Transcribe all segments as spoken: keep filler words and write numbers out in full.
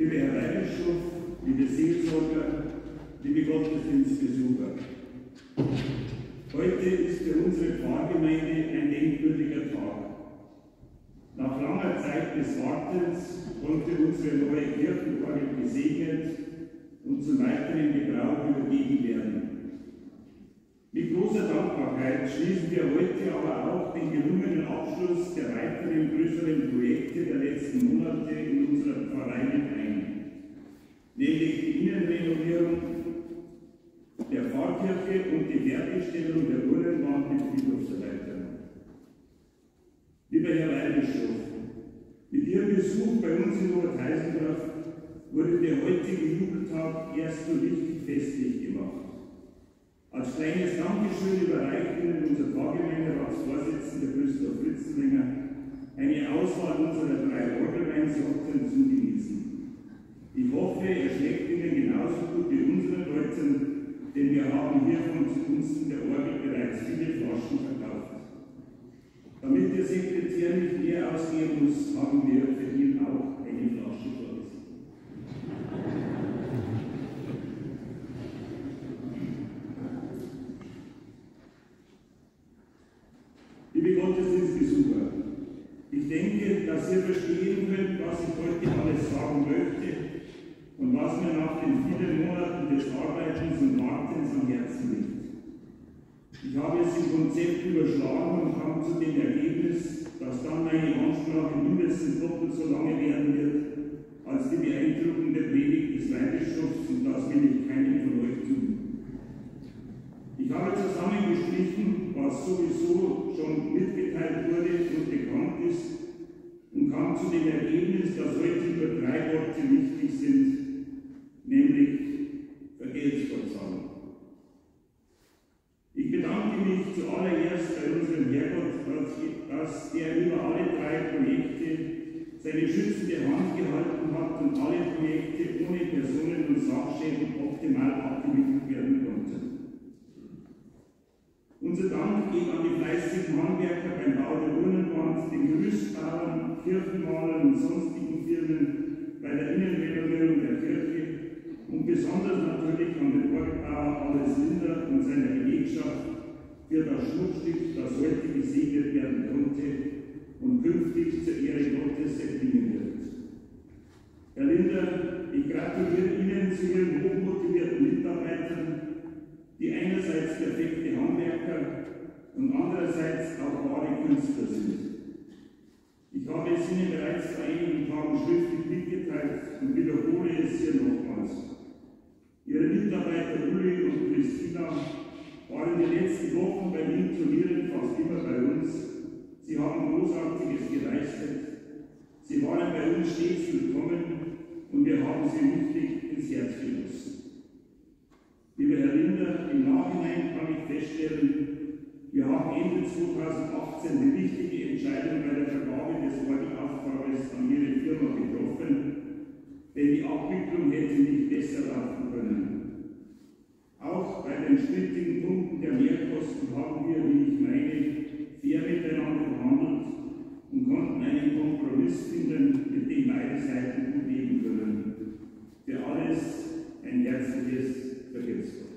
liebe Herr Weihbischof, liebe Seelsorger, liebe Gottesdienstbesucher. Heute ist für unsere Pfarrgemeinde ein denkwürdiger Tag. Nach langer Zeit des Wartens konnte unsere neue Kirchenorgel gesegnet und zum weiteren Gebrauch übergeben werden. Mit großer Dankbarkeit schließen wir heute aber auch den gelungenen Abschluss der weiteren größeren Projekte der letzten Monate in unserer Pfarrei mit ein, nämlich die Innenrenovierung der Pfarrkirche und die Fertigstellung der Urnenwand mit Friedhofserweiterung. Lieber Herr Weihbischof, mit Ihrem Besuch bei uns in Obertheisendorf wurde der heutige Jubeltag erst so richtig festlich gemacht. Als kleines Dankeschön überreicht Ihnen unser Pfarrgemeinderatsvorsitzender Christoph Ritzenlinger eine Auswahl unserer drei Orgelweinsorten zu genießen. Ich hoffe, er schmeckt Ihnen genauso gut wie unseren Leuten, denn wir haben hiervon zugunsten der Orgel bereits viele Flaschen verkauft. Damit der Sekretär nicht mehr ausgeben muss, haben wir für ihn auch eine Flasche vorgesehen. Liebe Gottesdienstbesucher, ich denke, dass ihr verstehen könnt, was ich heute alles sagen möchte und was mir nach den vielen Monaten des Arbeitens und Wartens am Herzen liegt. Ich habe es im Konzept überschlagen und kam zu dem Ergebnis, dass dann meine Ansprache mindestens doppelt so lange werden wird, als die beeindruckende Predigt des Weihbischofs, und das will ich keinem von euch tun. Ich habe zusammengestrichen, was sowieso schon mitgeteilt wurde und bekannt ist, und kam zu dem Ergebnis, dass heute nur drei Worte wichtig sind, nämlich Vergeltungszahlung. Ich bedanke mich zuallererst bei unserem Herrgott, dass er über alle drei Projekte seine schützende Hand gehalten hat und alle Projekte ohne Personen- und Sachschäden optimal abgewickelt werden konnten. Unser Dank geht an die fleißigen Handwerker beim Bau der Urnenwand, den Gerüstbauern, Kirchenmalern und sonstigen Firmen bei der Innenrenovierung der Kirche und besonders natürlich an den Orgelbauer Alois Linder und seiner Belegschaft für das Schmuckstück, das heute gesegnet werden konnte und künftig zur Ehre Gottes erklingen wird. Herr Linder, ich gratuliere Ihnen zu Ihren hochmotivierten Mitarbeitern, die einerseits perfekte Handwerker und andererseits auch wahre Künstler sind. Ich habe es Ihnen bereits vor einigen Tagen schriftlich mitgeteilt und wiederhole es hier nochmals. Ihre Mitarbeiter Uli und Christina waren in den letzten Wochen bei den Turnieren fast immer bei uns. Sie haben Großartiges geleistet. Sie waren bei uns stets willkommen und wir haben sie richtig ins Herz genossen. Lieber Herr Linder, im Nachhinein kann ich feststellen, wir haben Ende zweitausendachtzehn die richtige Entscheidung bei der Vergabe des Orgelauftrages an Ihre Firma getroffen, denn die Abwicklung hätte nicht besser laufen können. Auch bei den strittigen Punkten der Mehrkosten haben wir, wie ich meine, fair miteinander verhandelt und konnten einen Kompromiss finden, mit dem beide Seiten gut leben können. Für alles ein herzliches Vergelt's Gott.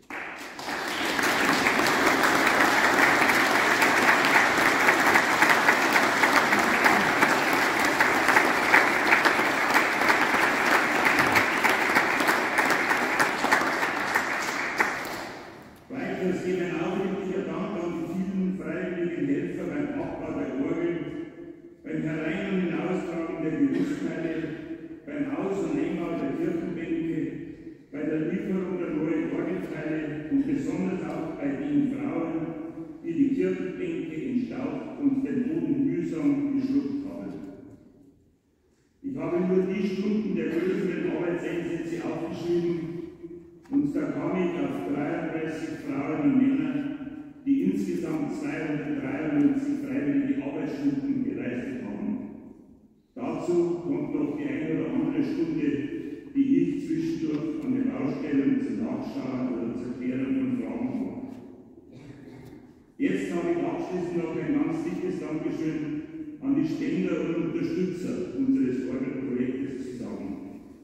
Weiters geht ein aufrichtiger Dank an die vielen freiwilligen Helfer beim Abbau der Orgel, beim Herein- und Hinaustragen der Gerüstteile, beim Aus- und Einbau der Kirchenbänke, bei der Lieferung der neuen Orgelteile und besonders auch bei den Frauen, die die Kirchenbänke entstaubt und den Boden mühsam geschluckt haben. Ich habe nur die Stunden der größeren Arbeitseinsätze aufgeschrieben und da kam ich auf dreiunddreißig Frauen und Männer, die insgesamt zweihundertdreiundneunzig freiwillige Arbeitsstunden geleistet haben. Dazu kommt noch die eine oder andere Stunde, die ich zwischendurch an den Baustellen zum Nachschauen oder zur Klärung von Fragen habe. Jetzt habe ich abschließend noch ein ganz dickes Dankeschön an die Spender und Unterstützer unseres Orgelprojektes zu sagen.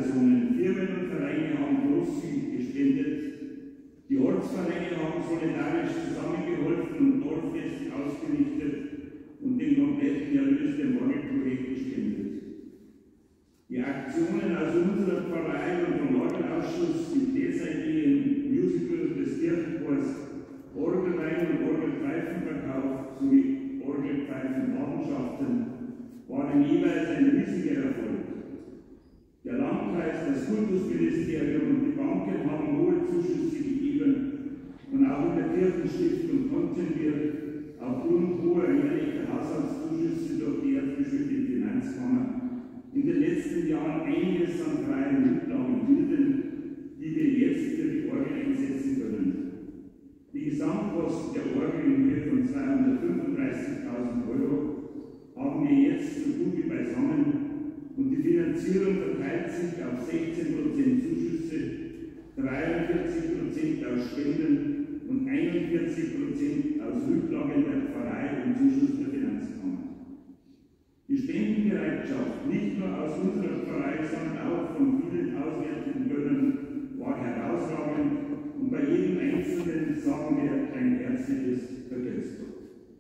Privatpersonen, Firmen und Vereine haben großzügig gespendet. Die Ortsvereine haben solidarisch zusammengeholfen und Dorffest ausgerichtet und den kompletten Erlös dem Orgelprojekt gespendet. Die Aktionen aus unserer Pfarrei und vom Orgelausschuss, die Bläserideen, Musicals des Kirchenchors, Orgelwein und Orgelpfeifenverkauf sowie Orgelpfeifenpatenschaften waren jeweils ein riesiger Erfolg. Der Landkreis, das Kultusministerium und die Banken haben hohe Zuschüsse gegeben und auch in der Kirchenstiftung konnten wir aufgrund hoher jährlicher Haushaltszuschüsse durch die erzbischöfliche Finanzkammer in den letzten Jahren einiges an freien Rücklagen bilden, die wir jetzt für die Orgel einsetzen können. Die Gesamtkosten der Orgel in Höhe von zweihundertfünfunddreißigtausend Euro haben wir jetzt so gut wie beisammen und die Finanzierung verteilt sich auf sechzehn Prozent Zuschüsse, dreiundvierzig Prozent aus Spenden und einundvierzig Prozent aus Rücklagen der Pfarrei und Zuschuss der Finanzkammer. Die Spendenbereitschaft, nicht nur aus unserer Pfarrei, sondern auch von vielen auswärtigen Gönnern, war herausragend und bei jedem Einzelnen sagen wir ein herzliches Vergelt's Gott.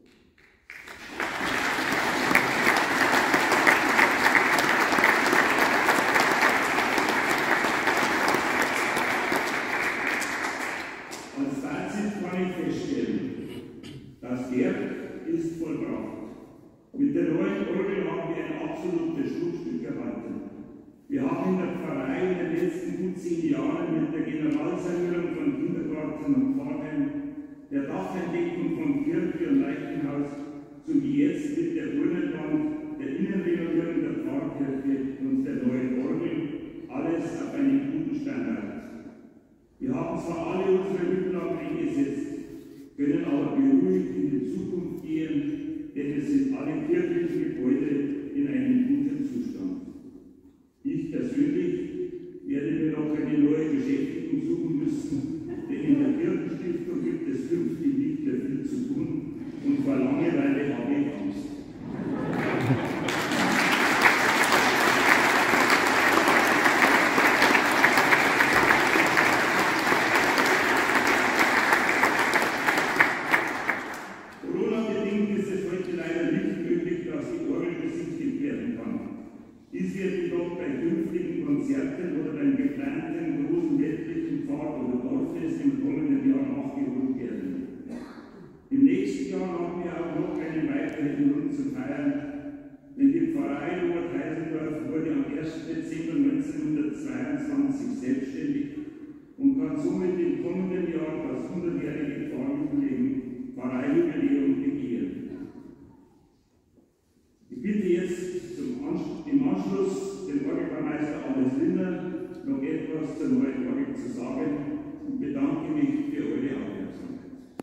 Als Fazit kann ich feststellen, das Werk ist vollbracht. Mit der neuen Orgel haben wir ein absolutes Schmuckstück erhalten. Wir haben in der Pfarrei in den letzten gut zehn Jahren mit der Generalsanierung von Kindergarten und Pfarrheim, der Dachentdeckung von Kirche und Leichenhaus sowie jetzt mit der Urnenwand, der Innenrenovierung der Pfarrkirche und der neuen Orgel alles auf einen guten Standard. Wir haben zwar alle unsere Rücklagen eingesetzt, können aber beruhigt in die Zukunft gehen, denn es sind alle kirchlichen Gebäude in einem guten Zustand. Ich persönlich werde mir noch eine neue Beschäftigung suchen müssen, denn in der Kirchenstiftung gibt es künftig nicht mehr viel zu tun und vor Langeweile habe ich Angst. Corona-bedingt ist es heute leider nicht möglich, dass die Orgel besichtigt werden kann. Dies wird jedoch bei künftigen Konzerten oder beim geplanten großen weltlichen Pfad- oder Dorffest im kommenden Jahr nachgeholt werden. Im nächsten Jahr haben wir auch noch einen weiteren Grund zu feiern, denn die Pfarrei Oberteisendorf wurde am ersten Dezember neunzehnhundertzweiundzwanzig selbstständig und kann somit im kommenden Jahr das hundertjährige Pfarreijubiläum begehen. Ich bitte jetzt zum Anschluss, im Anschluss den Orgelbaumeister Alois Linder noch etwas zur neuen Orgel zu sagen und bedanke mich für eure Aufmerksamkeit.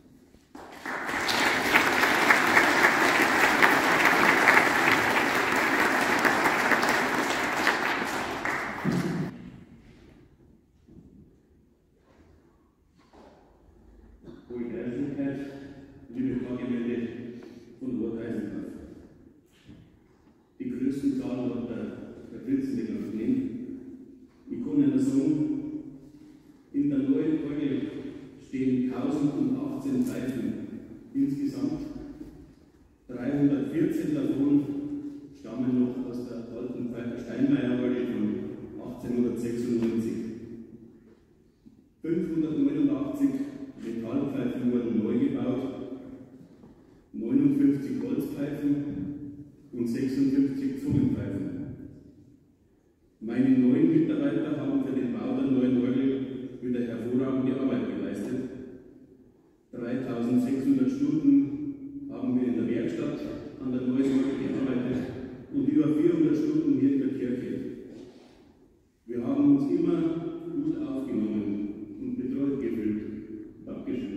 Hohe Geistlichkeit, liebe Pfarrgemeinde von Oberteisendorf. Die größten Zahlen hat der, der Fritz mir gerade genannt. Ich kann Ihnen sagen, in der neuen Orgel stehen tausendachtzehn Pfeifen insgesamt. dreihundertvierzehn davon stammen noch aus der alten Steinmeier-Orgel von achtzehnhundertsechsundneunzig. fünfhundertneunundachtzig Metallpfeifen wurden neu gebaut, neunundfünfzig Holzpfeifen und sechsundfünfzig Zungenpfeifen. Meine neuen Mitarbeiter haben für den Bau der neuen Orgel wieder hervorragende Arbeit geleistet. dreitausendsechshundert Stunden haben wir in der Werkstatt an der neuen Orgel gearbeitet und über vierhundert Stunden hier in der Kirche. Wir haben uns immer gut aufgenommen und betreut gefühlt. Dankeschön.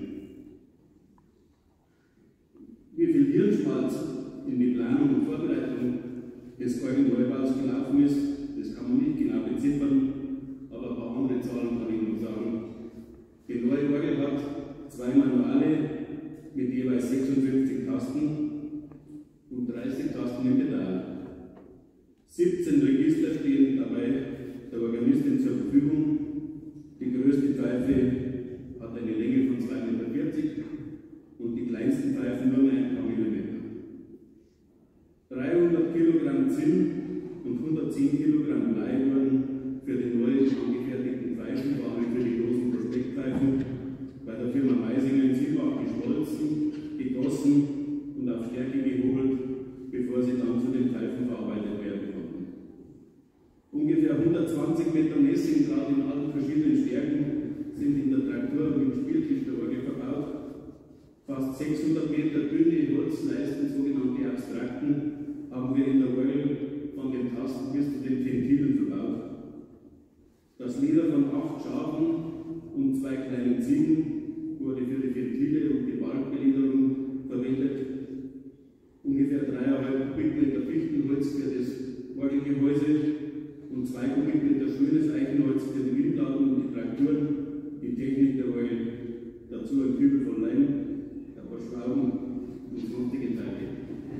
Wie viel Hirnschmalz in die Planung und Vorbereitung des Orgelneubaus gelaufen ist, das kann man nicht genau beziffern, aber ein paar andere Zahlen kann ich noch sagen. Die neue Orgel hat zwei Manuale mit jeweils sechsundfünfzig Tasten und dreißig Tasten im Pedal. siebzehn Register stehen dabei der Organistin zur Verfügung. Die größte Pfeife hat eine Länge von zwei Meter vierzig und die kleinsten Pfeifen nur mehr ein paar Millimeter. dreihundert Kilogramm Zinn und hundertzehn Kilogramm Blei wurden für die neu angefertigten Pfeifen, vor allem für die großen Prospektpfeifen, bei der Firma Meisinger in Silbach geschmolzen, gegossen und auf Stärke gehobelt, bevor sie dann zu den Pfeifen verarbeitet werden konnten. Ungefähr hundertzwanzig Meter Messingdraht in allen verschiedenen Stärken sind in der Traktur und im Spieltisch der Orgel verbaut. Fast sechshundert Meter dünne Holzleisten, sogenannte Abstrakten, haben wir in der Orgel von den Tasten bis zu den Ventilen verbaut. Das Leder von acht Schafen und zwei kleinen Ziegen wurde für die Ventile und die Balkbegliederung verwendet. Ungefähr dreieinhalb Kubikmeter Fichtenholz für das Orgelgehäuse und zwei Kubikmeter schönes Eichenholz für die Windladen und die Trakturen, die Technik der Orgel, dazu ein Kübel von Leim, ein paar Schrauben und sonstige Teile.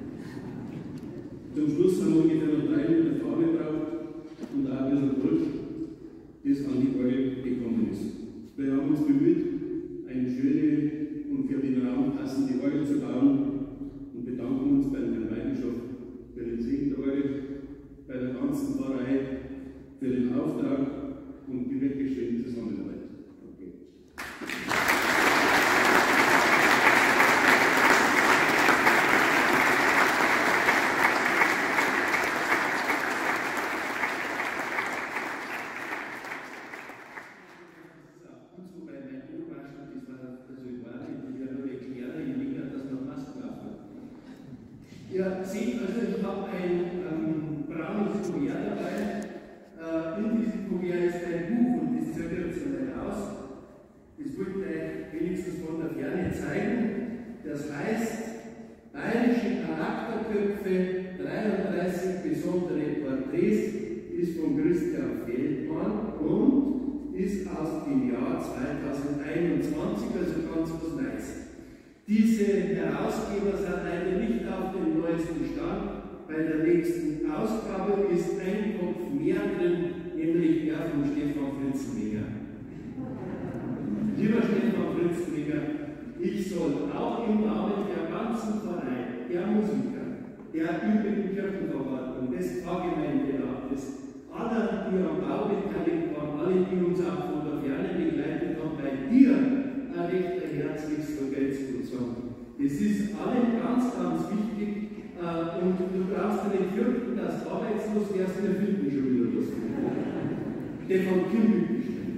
Zum Schluss haben wir ungefähr noch drei Meter Farbe gebraucht und auch ein bisschen Gold, das an die Orgel gekommen ist. Wir haben uns bemüht, eine schöne und für den Raum passende Orgel zu bauen und bedanken uns beim Herrn Weihbischof für den Segen der Orgel, bei der ganzen Pfarrei für den Auftrag und die wirklich schöne Zusammenarbeit. Okay. Ihr seht also, ich habe ein ähm, braunes Kuvert dabei. Äh, in diesem Kuvert ist ein Buch und das zieht ihr jetzt mal raus. Das wollte ich euch wenigstens von der Ferne zeigen. Das heißt, bayerische Charakterköpfe, dreiunddreißig besondere Porträts, ist von Christian Feldmann und ist aus dem Jahr zweitausendeinundzwanzig, also ganz was Neues. Diese Herausgeber sind leider nicht auf dem neuesten Stand. Bei der nächsten Ausgabe ist ein Kopf mehr drin, nämlich der von Stefan Fritzenegger. Lieber Stefan Fritzenegger, ich soll auch im Namen der ganzen Pfarrei, der Musiker, der übrigen Kirchenverwaltung, des Pfarrgemeinderates, aller, die am Bau beteiligt waren, alle, die uns auch von der Ferne begleitet haben, bei dir ein recht herzliches Vergelt's zu sagen. Das ist allen ganz, ganz wichtig äh, und du brauchst dir nicht fürchten, dass du arbeitslos wärst, wir finden schon wieder was. Stefan Kimmel bestimmt.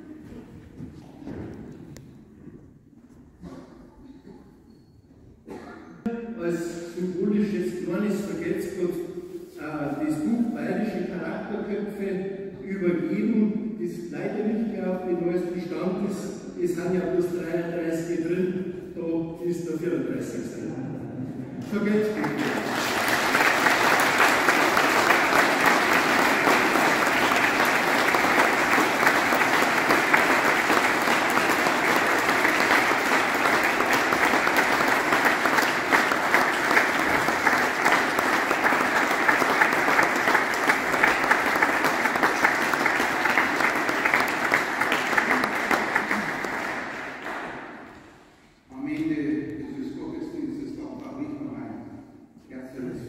Als symbolisches kleines Vergelt's äh, das Buch Bayerische Charakterköpfe übergeben, das leider nicht mehr auf den neuesten Stand ist. Es sind ja bloß dreiunddreißig drin, da ist der vierunddreißigste Vergelt's bitte. Am Ende dieses Gottesdienstes darf auch ich noch ein herzliches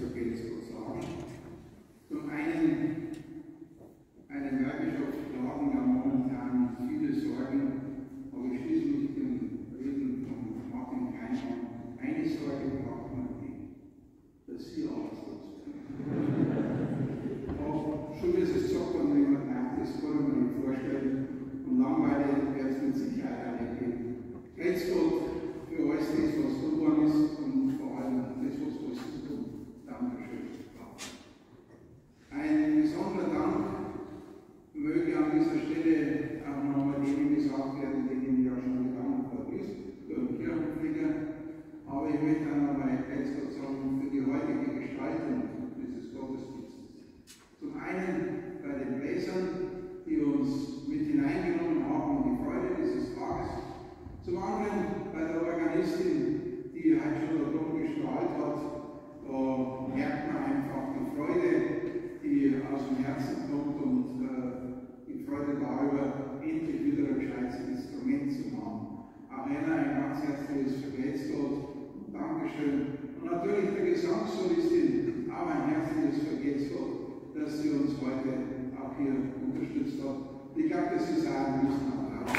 endlich wieder ein gescheites Instrument zu haben. Auch einer ein ganz herzliches Vergelt's Gott, Dankeschön. Und natürlich der Gesangssolistin, auch ein herzliches Vergelt's Gott, dass sie uns heute auch hier unterstützt hat. Ich glaube, das ist auch ein Applaus.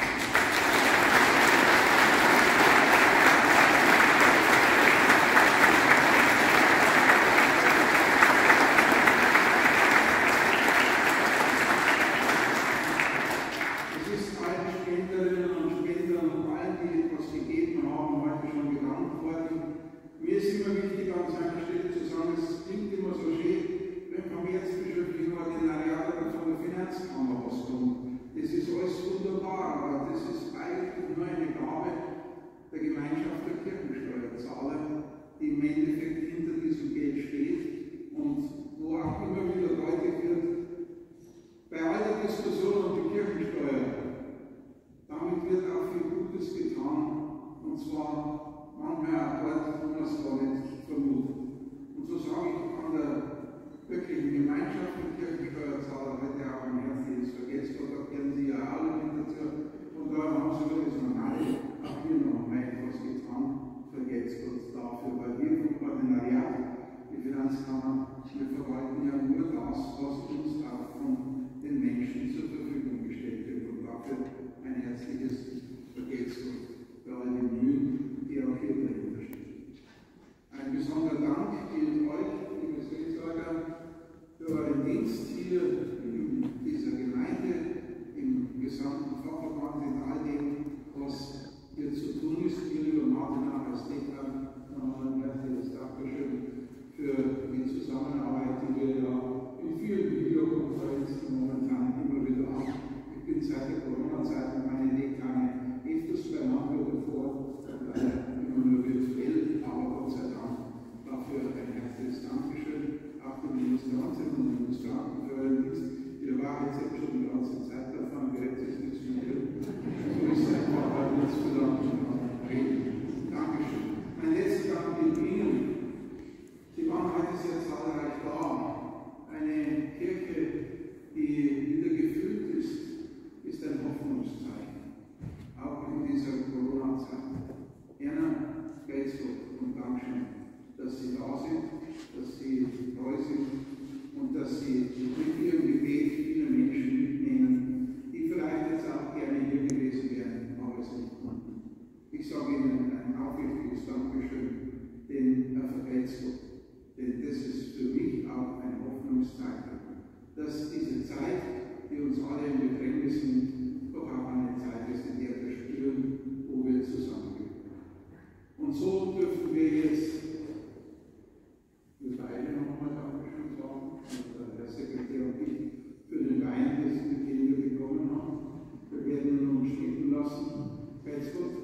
Jetzt